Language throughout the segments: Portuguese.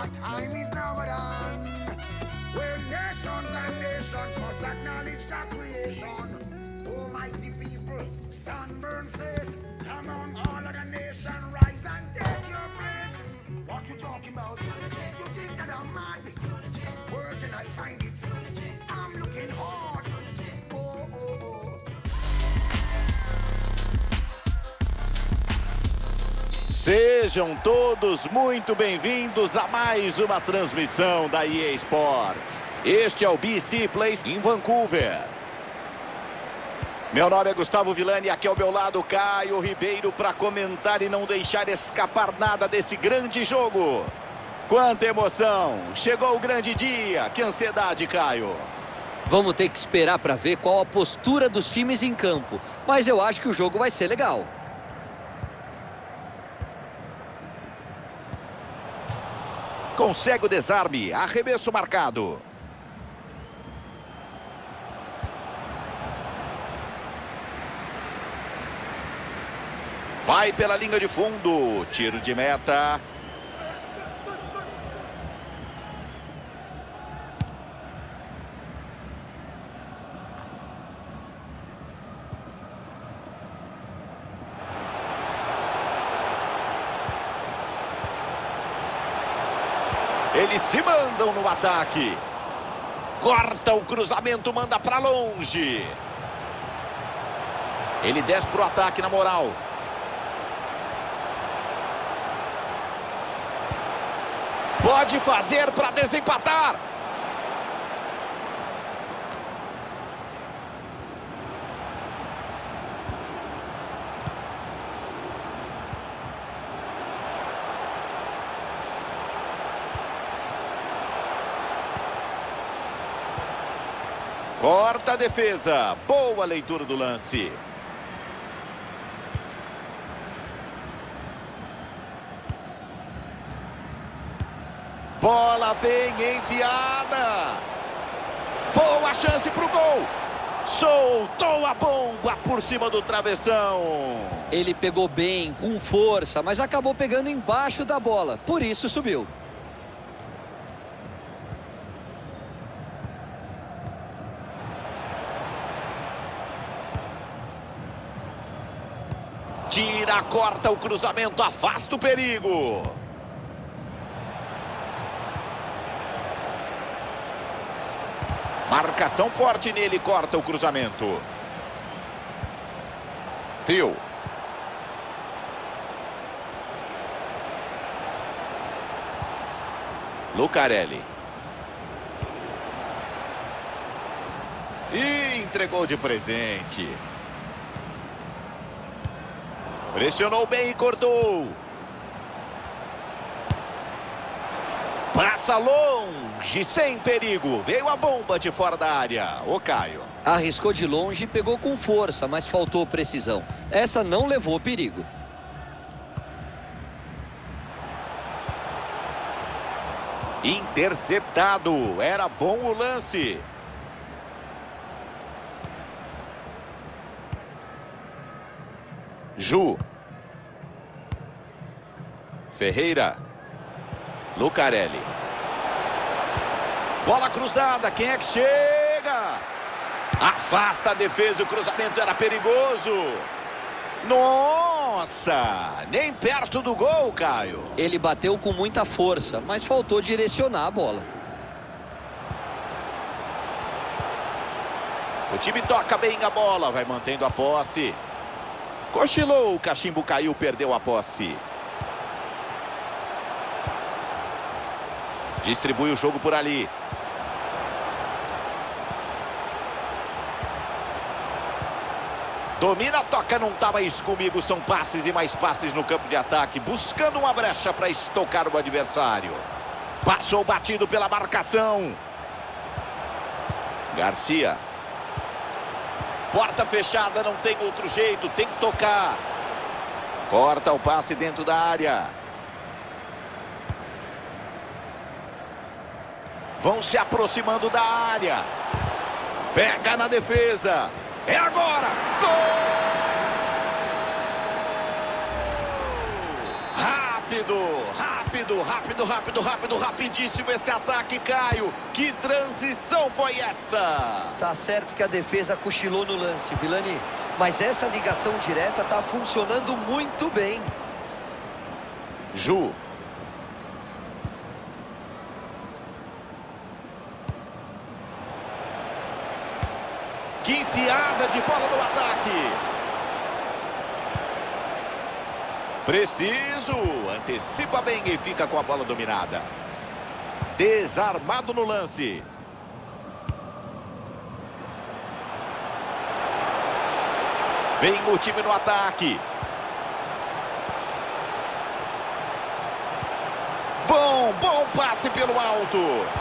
Our time is now done. Where nations and nations must acknowledge that creation. Almighty people, sunburn face, among all of the nation, rise and take your place. What you talking about? You think that I'm mad? Where can I find it? I'm looking hard. Oh, oh, oh. Sejam todos muito bem-vindos a mais uma transmissão da EA Sports. Este é o BC Place em Vancouver. Meu nome é Gustavo Villani e aqui ao meu lado Caio Ribeiro para comentar e não deixar escapar nada desse grande jogo. Quanta emoção! Chegou o grande dia. Que ansiedade, Caio. Vamos ter que esperar para ver qual a postura dos times em campo. Mas eu acho que o jogo vai ser legal. Consegue o desarme. Arremesso marcado. Vai pela linha de fundo. Tiro de meta. Eles se mandam no ataque. Corta o cruzamento, manda para longe. Ele desce para o ataque na moral. Pode fazer para desempatar. Corta a defesa. Boa leitura do lance. Bola bem enfiada. Boa chance para o gol. Soltou a bomba por cima do travessão. Ele pegou bem, com força, mas acabou pegando embaixo da bola. Por isso subiu. Tira, corta o cruzamento, afasta o perigo. Marcação forte nele, corta o cruzamento. Phil. Lucarelli. E entregou de presente. Pressionou bem e cortou. Passa longe, sem perigo. Veio a bomba de fora da área. O Caio. Arriscou de longe e pegou com força, mas faltou precisão. Essa não levou perigo. Interceptado. Era bom o lance. Ju. Ferreira. Lucarelli. Bola cruzada. Quem é que chega? Afasta a defesa. O cruzamento era perigoso. Nossa! Nem perto do gol, Caio. Ele bateu com muita força, mas faltou direcionar a bola. O time toca bem a bola. Vai mantendo a posse. Cochilou, o cachimbo caiu, perdeu a posse. Distribui o jogo por ali. Domina, toca, não tá mais comigo. São passes e mais passes no campo de ataque. Buscando uma brecha para estocar o adversário. Passou batido pela marcação. Garcia. Porta fechada, não tem outro jeito, tem que tocar. Corta o passe dentro da área. Vão se aproximando da área. Pega na defesa. É agora. Gol! Rápido, rápido. Rapidíssimo esse ataque, Caio. Que transição foi essa? Tá certo que a defesa cochilou no lance, Vilani. Mas essa ligação direta tá funcionando muito bem. Ju. Que enfiada de bola no ataque. Preciso. Antecipa bem e fica com a bola dominada. Desarmado no lance. Vem o time no ataque. Bom passe pelo alto.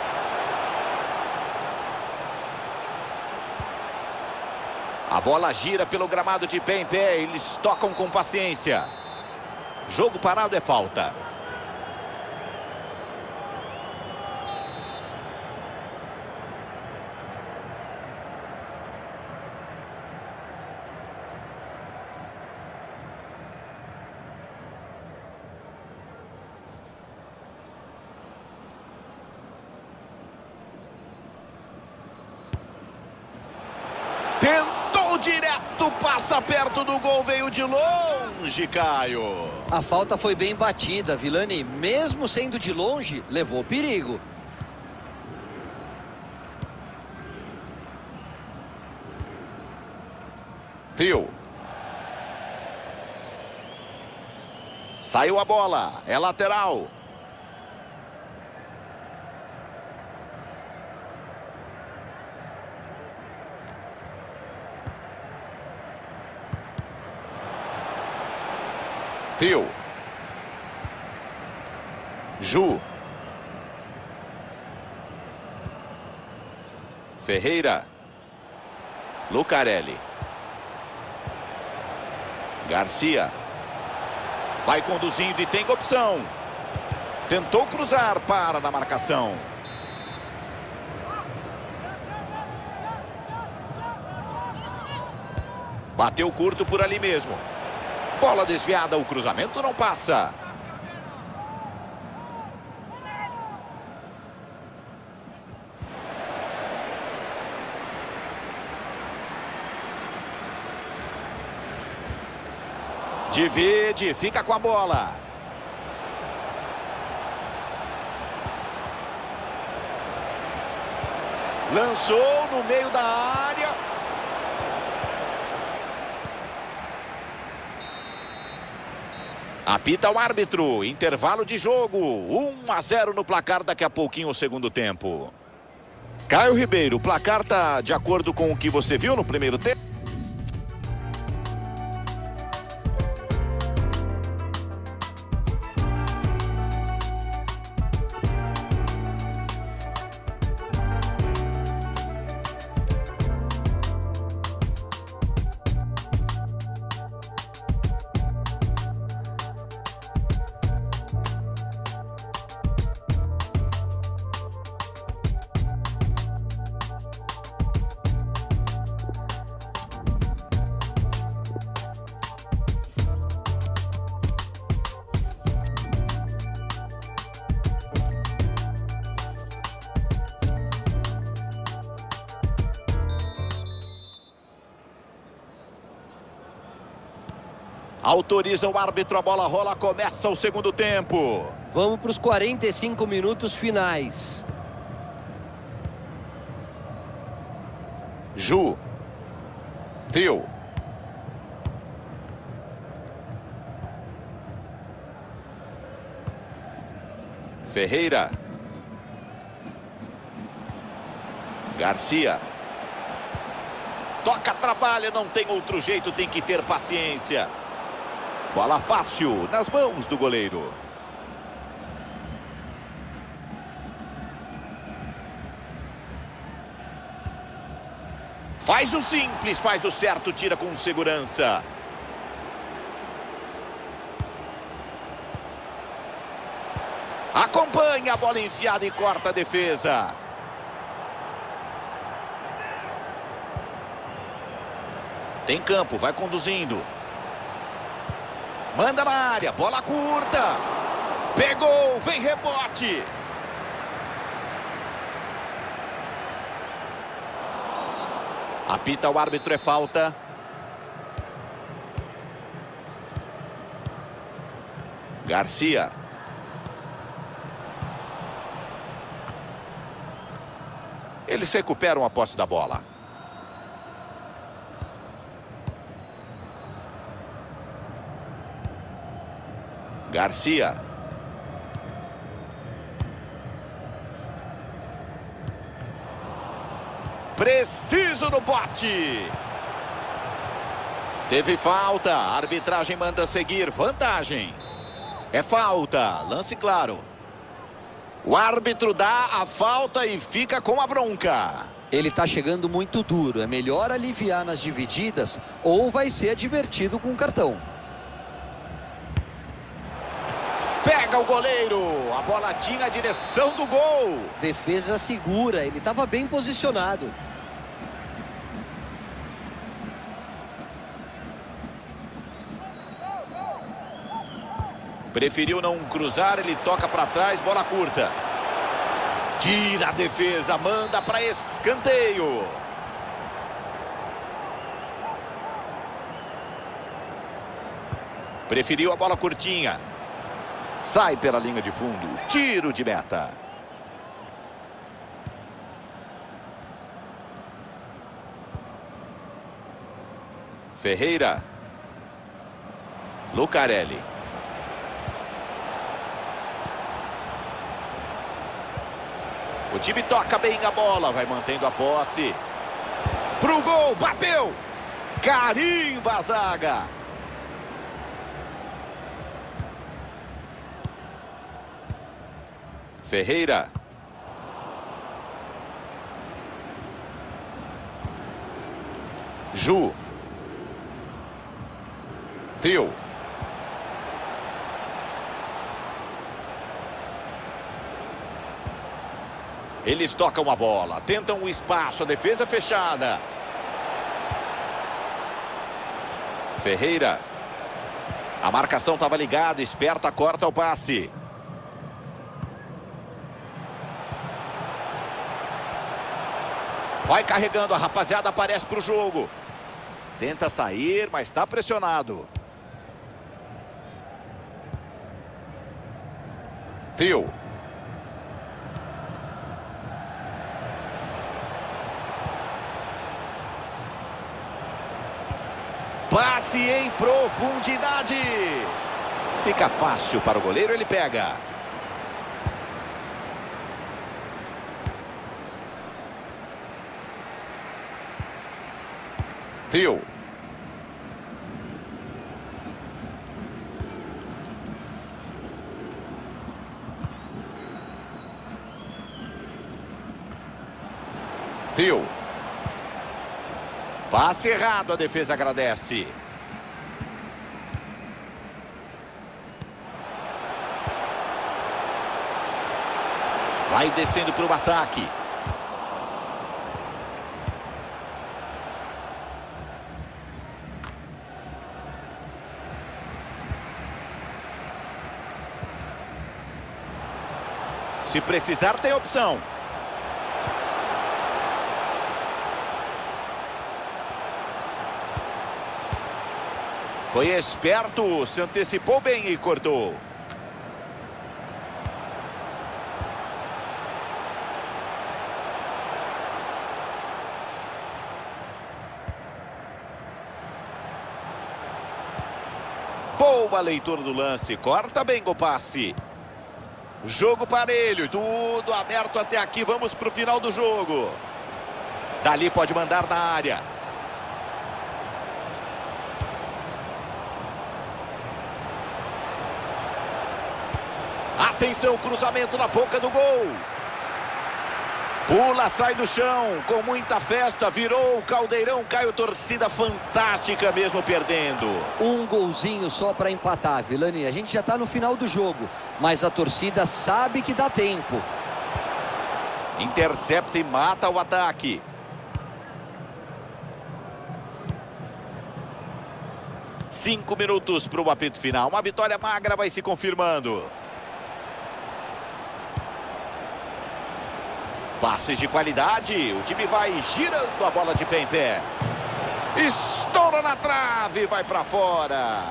A bola gira pelo gramado de pé em pé. Eles tocam com paciência. Jogo parado é falta. Tentou direto, passa perto do gol, veio de longe, Caio. A falta foi bem batida, Vilani. Mesmo sendo de longe, levou perigo. Phil. Saiu a bola, é lateral. Phil. Ju. Ferreira. Lucarelli. Garcia. Vai conduzindo e tem opção. Tentou cruzar, para na marcação. Bateu curto por ali mesmo. Bola desviada, o cruzamento não passa. Divide, fica com a bola. Lançou no meio da área. Apita o árbitro, intervalo de jogo, 1-0 no placar, daqui a pouquinho o segundo tempo. Caio Ribeiro, o placar tá de acordo com o que você viu no primeiro tempo? Autoriza o árbitro, a bola rola, começa o segundo tempo. Vamos para os 45 minutos finais. Ju. Phil. Ferreira. Garcia. Toca, trabalha, não tem outro jeito, tem que ter paciência. Bola fácil nas mãos do goleiro. Faz o simples, faz o certo, tira com segurança. Acompanha a bola enfiada e corta a defesa. Tem campo, vai conduzindo. Manda na área, bola curta. Pegou, vem rebote. Apita o árbitro, é falta. Garcia. Eles recuperam a posse da bola. Garcia. Preciso no bote. Teve falta. A arbitragem manda seguir. Vantagem. É falta. Lance claro. O árbitro dá a falta e fica com a bronca. Ele tá chegando muito duro. É melhor aliviar nas divididas ou vai ser advertido com cartão. Pega o goleiro. A bola tinha a direção do gol. Defesa segura. Ele estava bem posicionado. Preferiu não cruzar, ele toca para trás, bola curta. Tira a defesa, manda para escanteio. Preferiu a bola curtinha. Sai pela linha de fundo, tiro de meta. Ferreira. Lucarelli. O time toca bem a bola, vai mantendo a posse. Pro gol, bateu! Carimba a zaga. Ferreira. Ju. Theo. Eles tocam a bola, tentam o espaço, a defesa fechada. Ferreira. A marcação estava ligada, esperta, corta o passe. Vai carregando, a rapaziada aparece para o jogo. Tenta sair, mas está pressionado. Theo. Passe em profundidade. Fica fácil para o goleiro, ele pega. Theo. Theo. Passe errado, a defesa agradece. Vai descendo para o ataque. Se precisar, tem opção. Foi esperto, se antecipou bem e cortou. Boa leitura do lance, corta bem o passe. Jogo parelho, tudo aberto até aqui, vamos para o final do jogo. Dali pode mandar na área. Atenção, cruzamento na boca do gol. Pula, sai do chão, com muita festa, virou o caldeirão, Caio, torcida fantástica mesmo perdendo. Um golzinho só para empatar, Vilani. A gente já está no final do jogo, mas a torcida sabe que dá tempo. Intercepta e mata o ataque. Cinco minutos para o apito final. Uma vitória magra vai se confirmando. Passes de qualidade. O time vai girando a bola de pé em pé. Estoura na trave, vai para fora.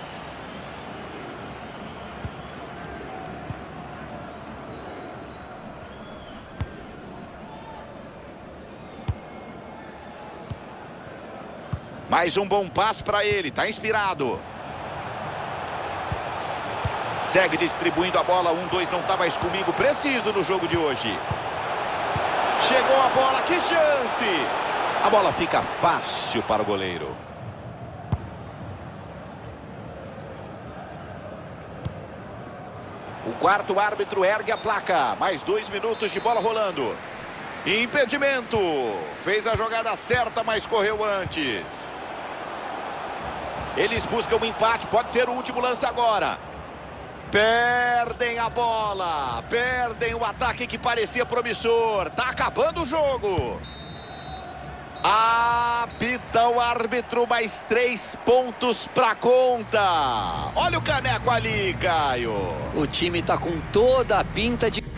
Mais um bom passe para ele, tá inspirado. Segue distribuindo a bola, 1-2 não tá mais comigo, preciso no jogo de hoje. Chegou a bola, que chance! A bola fica fácil para o goleiro. O quarto árbitro ergue a placa, mais 2 minutos de bola rolando. Impedimento, fez a jogada certa, mas correu antes. Eles buscam um empate, pode ser o último lance agora. Perdem a bola, perdem o ataque que parecia promissor. Tá acabando o jogo. Apita o árbitro, mais 3 pontos pra conta. Olha o caneco ali, Caio. O time tá com toda a pinta de...